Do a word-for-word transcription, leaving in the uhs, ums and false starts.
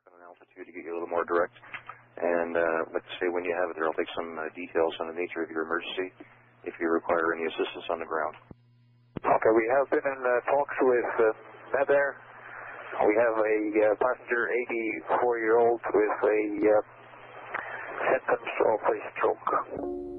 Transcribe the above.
mark on an altitude to get you a little more direct. And uh, let's say when you have it there, I'll take some uh, details on the nature of your emergency if you require any assistance on the ground. Okay, we have been in uh, talks with uh, MedAir. We have a uh, passenger, eighty-four year old, with a uh, symptoms of a stroke.